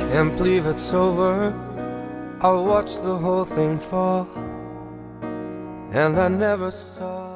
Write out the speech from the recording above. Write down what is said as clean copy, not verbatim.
Can't believe it's over. I watched the whole thing fall, and I never saw